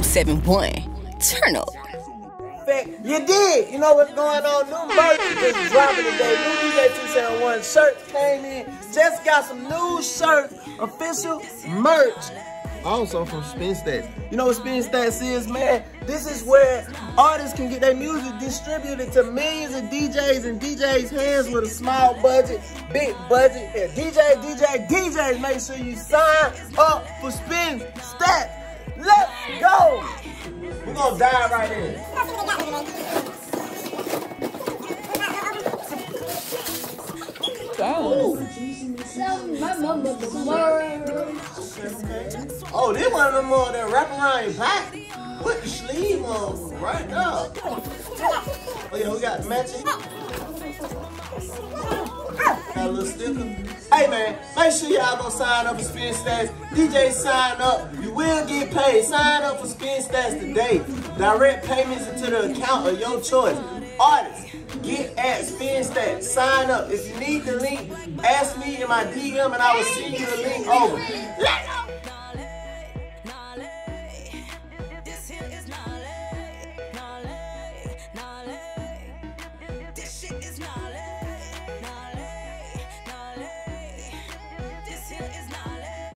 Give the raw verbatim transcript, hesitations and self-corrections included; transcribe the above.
seven one. Turn up. You did. You know what's going on? New merch is just dropping today. New D J two seven one shirt came in. Just got some new shirts, official merch. Also from Spinstatz. You know what Spinstatz is, man? This is where artists can get their music distributed to millions of D Js and D Js' hands with a small budget, big budget. And D J, D J, D Js, make sure you sign up for Spinstatz. Let's go! We're gonna dive right in. Oh. Oh, this one of them more than wrap around your back. Put the sleeve on right now. Oh yeah, we got matching. Got a little sticker. Hey man, make sure y'all go sign up for Spinstatz. D J sign up. You will get paid. Sign up for Spinstatz today. Direct payments into the account of your choice. Artists, get at Spinstatz. Sign up. If you need the link, ask me in my D M and I will send you the link over.